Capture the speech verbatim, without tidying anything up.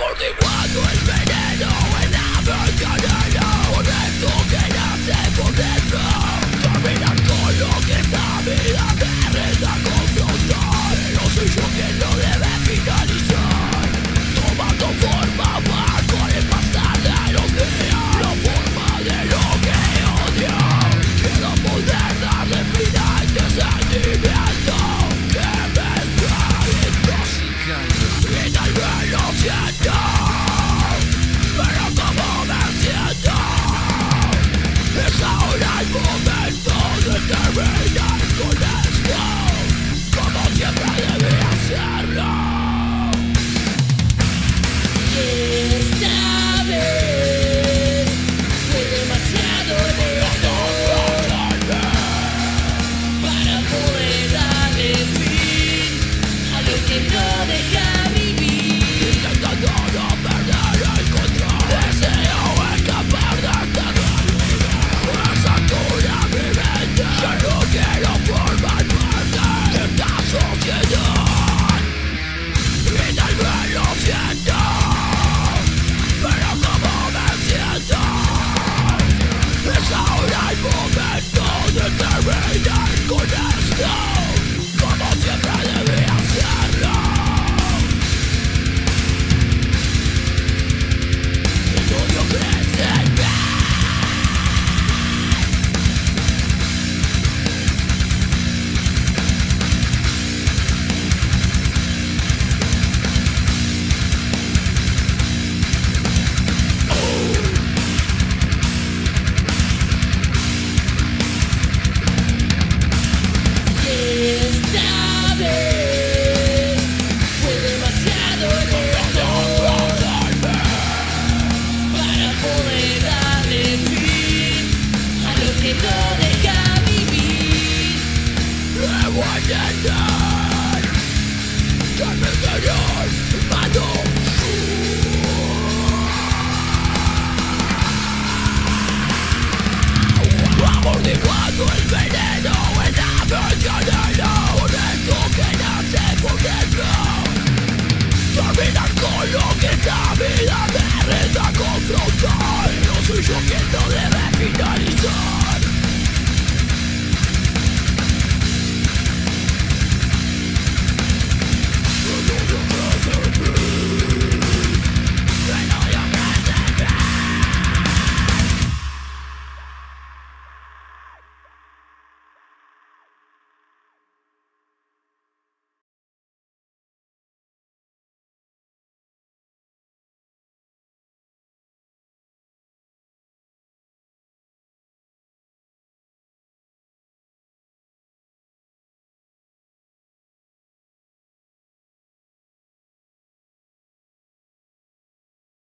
amortiguando el veneno en la ventanera. Con esto que nace por dentro, terminar con lo que esta vida me reta confrontar. No soy yo quien lo debe finalizar, tomando forma más con el pasar de los días, la forma de lo que odio. Quiero poder darle vida a este sentimiento que me está intoxicando y tal vez lo siento, pero como me siento, es ahora el momento de terminar con esto, como siempre debía hacerlo. Esta vez fue demasiado lejos para poder darle fin a lo que no deja vivir. Intentando no perder el control, deseo escapar de esta realidad. Satura mi mente, ya no quiero formar parte de esta sociedad. Y tal vez lo siento, pero como me siento, es ahora el momento de terminar con esto, como siempre debía hacerlo. El odio crece en mí. Esta vez fue demasiado lejos para poder darle fin a lo que no deja vivir. Debo entender que mi interior mando amortiguando el veneno en la ventanera. Con esto que nace por dentro, terminar con lo que esta vida me reta confrontar. No soy yo quien lo debe